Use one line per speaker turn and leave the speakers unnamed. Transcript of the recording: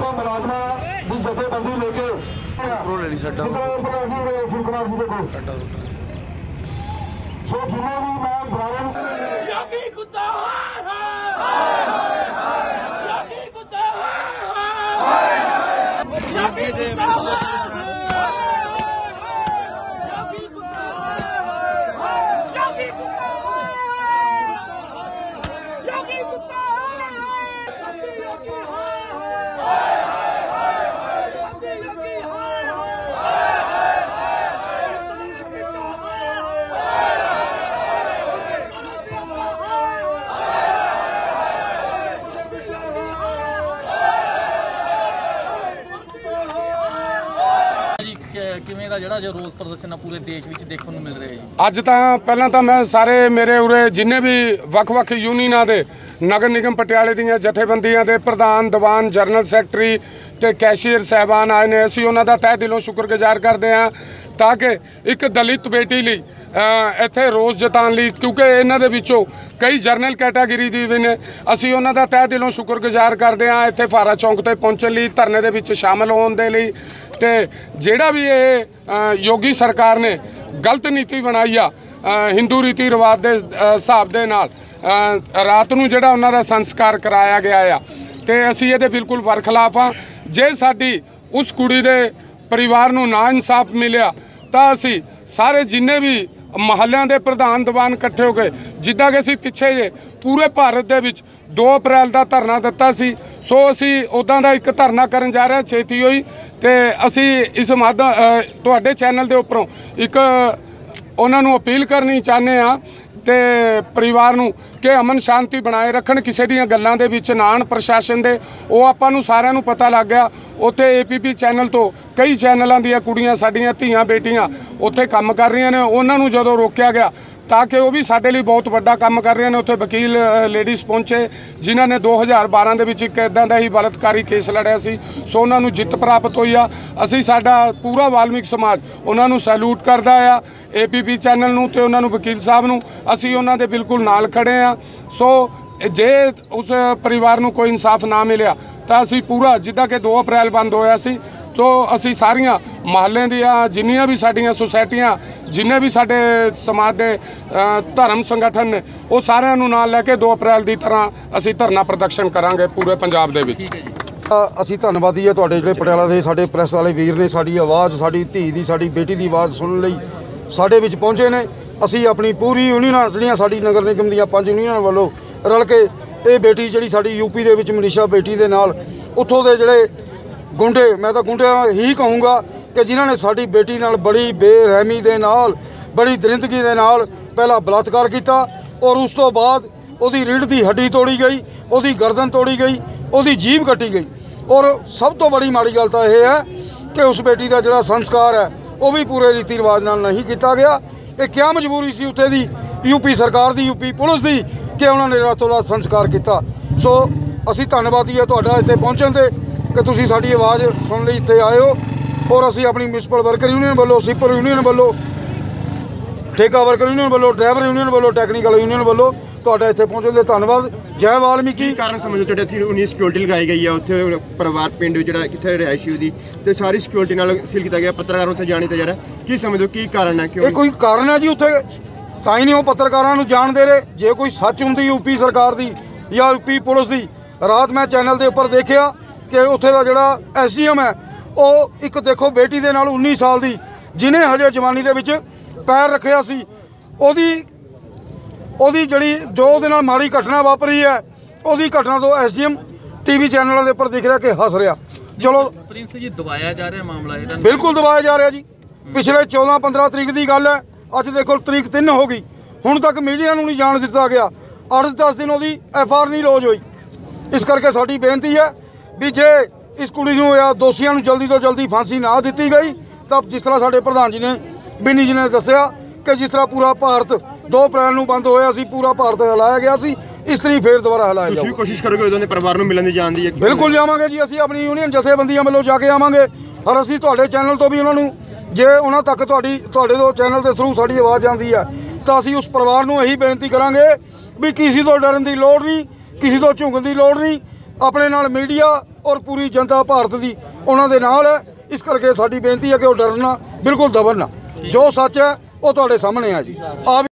मुलाजमा की जथेबंदी लेके सो जिन्हें भी मैं
ਕਿਵੇਂ ਦਾ ਜਿਹੜਾ ਜੋ ਰੋਸ ਪ੍ਰਦਰਸ਼ਨ ਆ ਪੂਰੇ ਦੇਸ਼ ਵਿੱਚ ਦੇਖਣ ਨੂੰ ਮਿਲ ਰਿਹਾ ਜੀ।
ਅੱਜ ਤਾਂ ਪਹਿਲਾਂ ਤਾਂ ਮੈਂ ਸਾਰੇ ਮੇਰੇ ਉਰੇ ਜਿੰਨੇ ਵੀ ਵੱਖ-ਵੱਖ ਯੂਨੀਅਨਾਂ ਦੇ ਨਗਰ ਨਿਗਮ ਪਟਿਆਲੇ ਦੀਆਂ ਜਥੇਬੰਦੀਆਂ ਦੇ ਪ੍ਰਧਾਨ ਦੀਵਾਨ ਜਨਰਲ ਸੈਕਟਰੀ ਤੇ ਕੈਸ਼ੀਅਰ ਸਾਹਿਬਾਨ ਆਏ ਨੇ। ਅਸੀਂ ਉਹਨਾਂ ਦਾ ਤਹਿ ਦਿਲੋਂ ਸ਼ੁਕਰਗੁਜ਼ਾਰ ਕਰਦੇ ਹਾਂ ਤਾਂ ਕਿ ਇੱਕ ਦਲਿਤ ਬੇਟੀ ਲਈ ਇੱਥੇ ਰੋਸ ਜਤਾਉਣ ਲਈ, ਕਿਉਂਕਿ ਇਹਨਾਂ ਦੇ ਵਿੱਚੋਂ ਕਈ ਜਰਨਲ ਕੈਟਾਗਰੀ ਦੀ ਵੀ ਨੇ। ਅਸੀਂ ਉਹਨਾਂ ਦਾ ਤਹਿ ਦਿਲੋਂ ਸ਼ੁਕਰਗੁਜ਼ਾਰ ਕਰਦੇ ਹਾਂ ਇੱਥੇ ਫਾਰਾ ਚੌਂਕ ਤੇ ਪਹੁੰਚਣ ਲਈ, ਧਰਨੇ ਦੇ ਵਿੱਚ ਸ਼ਾਮਲ ਹੋਣ ਦੇ ਲਈ। ਤੇ ਜਿਹੜਾ ਵੀ ਇਹ ਯੋਗੀ ਸਰਕਾਰ ਨੇ ਗਲਤ ਨੀਤੀ ਬਣਾਈ ਆ ਹਿੰਦੂ ਰੀਤੀ ਰਿਵਾਜ ਦੇ ਹਿਸਾਬ ਦੇ ਨਾਲ ਰਾਤ ਨੂੰ ਜਿਹੜਾ ਉਹਨਾਂ ਦਾ ਸੰਸਕਾਰ ਕਰਾਇਆ ਗਿਆ ਆ, ਤੇ ਅਸੀਂ ਇਹਦੇ ਬਿਲਕੁਲ ਵਰਖਿਲਾਫ ਆ। ਜੇ ਸਾਡੀ ਉਸ ਕੁੜੀ ਦੇ ਪਰਿਵਾਰ ਨੂੰ ਨਾ ਇਨਸਾਫ ਮਿਲਿਆ ਤਾਂ ਅਸੀਂ ਸਾਰੇ ਜਿੰਨੇ ਵੀ ਮਹੱਲਿਆਂ ਦੇ ਪ੍ਰਧਾਨ ਦੀਵਾਨ ਇਕੱਠੇ ਹੋ ਗਏ, ਜਿੱਦਾਂ ਕਿ ਅਸੀਂ ਪਿੱਛੇ ਜੇ ਪੂਰੇ ਭਾਰਤ ਦੇ ਵਿੱਚ 2 ਅਪ੍ਰੈਲ ਦਾ ਧਰਨਾ ਦਿੱਤਾ ਸੀ, ਸੋ ਅਸੀਂ ਉੱਦਾਂ ਦਾ ਇੱਕ ਧਰਨਾ ਕਰਨ ਜਾ ਰਹੇ ਛੇਤੀ ਹੋਈ। ਤੇ ਅਸੀਂ ਇਸ ਤੁਹਾਡੇ ਚੈਨਲ ਦੇ ਉੱਪਰੋਂ ਇੱਕ ਉਹਨਾਂ ਨੂੰ ਅਪੀਲ ਕਰਨੀ ਚਾਹੁੰਦੇ ਹਾਂ ਤੇ ਪਰਿਵਾਰ ਨੂੰ ਕਿ ਅਮਨ ਸ਼ਾਂਤੀ ਬਣਾਏ ਰੱਖਣ, ਕਿਸੇ ਦੀਆਂ ਗੱਲਾਂ ਦੇ ਵਿੱਚ ਨਾ ਆਉਣ ਪ੍ਰਸ਼ਾਸਨ ਦੇ। ਉਹ ਆਪਾਂ ਨੂੰ ਸਾਰਿਆਂ ਨੂੰ ਪਤਾ ਲੱਗ ਗਿਆ, ਉੱਥੇ APP ਚੈਨਲ ਤੋਂ ਕਈ ਚੈਨਲਾਂ ਦੀਆਂ ਕੁੜੀਆਂ ਸਾਡੀਆਂ ਧੀਆਂ ਬੇਟੀਆਂ ਉੱਥੇ ਕੰਮ ਕਰ ਰਹੀਆਂ ਨੇ। ਉਹਨਾਂ ਨੂੰ ਜਦੋਂ ਰੋਕਿਆ ਗਿਆ ਤਾਂ ਕਿ ਉਹ ਵੀ ਸਾਡੇ ਲਈ ਬਹੁਤ ਵੱਡਾ ਕੰਮ ਕਰ ਰਹੀਆਂ ਨੇ। ਉੱਥੇ ਵਕੀਲ ਲੇਡੀਜ਼ ਪਹੁੰਚੇ ਜਿਨ੍ਹਾਂ ਨੇ 2012 ਦੇ ਵਿੱਚ ਇੱਕ ਇੱਦਾਂ ਦਾ ਹੀ ਬਲਾਤਕਾਰੀ ਕੇਸ ਲੜਿਆ ਸੀ, ਸੋ ਉਹਨਾਂ ਨੂੰ ਜਿੱਤ ਪ੍ਰਾਪਤ ਹੋਈ ਆ। ਅਸੀਂ ਸਾਡਾ ਪੂਰਾ ਵਾਲਮੀਕ ਸਮਾਜ ਉਹਨਾਂ ਨੂੰ ਸੈਲੂਟ ਕਰਦਾ ਆ, APP ਚੈਨਲ ਨੂੰ ਤੇ ਉਹਨਾਂ ਨੂੰ ਵਕੀਲ ਸਾਹਿਬ ਨੂੰ। ਅਸੀਂ ਉਹਨਾਂ ਦੇ ਬਿਲਕੁਲ ਨਾਲ ਖੜੇ ਆ। ਸੋ ਜੇ ਉਸ ਪਰਿਵਾਰ ਨੂੰ ਕੋਈ ਇਨਸਾਫ ਨਾ ਮਿਲਿਆ ਤਾਂ ਅਸੀਂ ਪੂਰਾ ਜਿੱਦਾਂ ਕਿ 2 ਅਪ੍ਰੈਲ ਬੰਦ ਹੋਇਆ ਸੀ, तो असी सारिया महल्ले दियाँ जिन्नियां भी साडियां सोसाइटियां जिन्ने भी साडे समाज के धर्म संगठन ने वो सारिਆਂ ਨੂੰ ਨਾਲ ਲੈ ਕੇ 2 अप्रैल की तरह असी धरना प्रदर्शन करांगे पूरे पंजाब दे विच।
ਅਸੀਂ ਧੰਨਵਾਦੀ ਹੈ ਤੁਹਾਡੇ ਜਿਹੜੇ ਪਟਿਆਲਾ ਦੇ ਸਾਡੇ ਪ੍ਰੈਸ ਵਾਲੇ ਵੀਰ ਨੇ ਸਾਡੀ ਆਵਾਜ਼ ਸਾਡੀ ਧੀ ਦੀ ਸਾਡੀ ਬੇਟੀ ਦੀ ਆਵਾਜ਼ ਸੁਣਨ ਲਈ ਸਾਡੇ ਵਿੱਚ ਪਹੁੰਚੇ ਨੇ। ਅਸੀਂ ਆਪਣੀ ਪੂਰੀ ਯੂਨੀਅਨਾਂ ਜਿਹੜੀਆਂ ਸਾਡੀ ਨਗਰ ਨਿਗਮ ਦੀਆਂ 5 ਯੂਨੀਅਨਾਂ ਵੱਲੋਂ ਰਲ ਕੇ ਇਹ ਬੇਟੀ ਜਿਹੜੀ ਸਾਡੀ यूपी ਦੇ ਵਿੱਚ ਮਨੀਸ਼ਾ ਬੇਟੀ ਦੇ ਨਾਲ ਉੱਥੋਂ ਦੇ ਜਿਹੜੇ ਗੁੰਡੇ, मैं तो गुंडे ही कहूँगा कि जिन्होंने साड़ी बेटी नाल बड़ी बेरहमी दे नाल बड़ी दरिंदगी दे नाल पहला बलात्कार किया और उस तो बाद उहदी रीढ़ की हड्डी तोड़ी गई, उहदी गर्दन तोड़ी गई, उहदी जीभ कट्टी गई। और सब तो बड़ी माड़ी गल तो यह है कि उस बेटी का जिहड़ा संस्कार है वह भी पूरे रीति रिवाज नाल नहीं किया गया। ये क्या मजबूरी सी उत्थे दी यूपी सरकार दी, यूपी पुलिस की कि उन्होंने रातों रात संस्कार किया। सो असी धन्नवादी है तुहाडा इत्थे पहुंचण ते कि तुसी साडी आवाज़ सुन लई इत्थे आए हो। और असी अपनी म्यूनसिपल वर्कर यूनियन वालों, सिपर यूनियन वालों, ठेका वर्कर यूनियन वालों, ड्राइवर यूनियन वालों, टैक्नीकल यूनियन वालों तुहाडा इत्थे पहुंचण दे धन्नवाद। जय वाल्मीकि।
कारण समझो तुहाडे इत्थे उन्नी सिक्योरिटी लगाई गई है उत्थे परिवार पिंड जिहड़ा कित्थे रिहायशी दी ते सारी सिक्योरिटी नाल सील किया गया, पत्रकार उत्थे जाने ते जा रहा, की समझो की कारण है? क्यों
ये कोई कारण है जी? उत्थे तां ही नहीं वो पत्रकारां नूं जाण दे रहे। जे कोई सच हुंदी यूपी सरकार दी या यूपी पुलिस दी, रात मैं चैनल दे उपर देखिया कि उत्थे दा जिहड़ा SDM है वो एक देखो बेटी दे नाल 19 साल दी जिन्हें हजे जवानी दे विच पैर रखिया सी, ओदी जिहड़ी जो उहदे नाल माड़ी घटना वापरी है ओदी घटना तो SDM TV चैनलों के उपर दिख रहा कि हस रहा। चलो
प्रिंस जी दबाया जा रहा मामला,
बिल्कुल दबाया जा रहा जी। पिछले 14-15 तरीक की गल है, अज देखो तरीक 3 हो गई, हुण तक मीडिया नूं नहीं जाण दिता गया। 8-10 दिन ओदी FR नहीं लॉज हुई। इस करके साडी बेनती है भी जे इस कुड़ी नूं या दोषियों नूं जल्दी तो जल्दी फांसी ना दी गई तो जिस तरह साडे प्रधान जी ने बिनी जी ने दस्सिया कि जिस तरह पूरा भारत 2 अप्रैल नूं बंद होया सी, पूरा भारत हिलाया गया सी, इस तरह फिर दोबारा हिलाया जाए।
कोशिश करोगे उन्होंने परिवार नूं मिलण दी जाण दी?
बिल्कुल जावांगे जी, असीं अपनी यूनियन जथेबंदियां वालों जाके आवांगे और असीं तुहाडे चैनल तो भी उन्होंने जे उन्हां तक तुहाडे तो चैनल के थ्रू साडी आवाज़ आंदी है तो असीं उस परिवार नूं यही बेनती करांगे भी किसी तो डरन की लोड़ नहीं, किसी तो झुकण की लोड़ नहीं। ਆਪਣੇ ਨਾਲ ਮੀਡੀਆ ਔਰ ਪੂਰੀ ਜਨਤਾ ਭਾਰਤ ਦੀ ਉਹਨਾਂ ਦੇ ਨਾਲ ਹੈ। ਇਸ ਕਰਕੇ ਸਾਡੀ ਬੇਨਤੀ ਹੈ ਕਿ ਉਹ ਡਰਨ ਨਾ, ਬਿਲਕੁਲ ਦਬਨ ਨਾ। ਜੋ ਸੱਚ ਹੈ ਉਹ ਤੁਹਾਡੇ ਸਾਹਮਣੇ ਆ ਜੀ। ਆਪ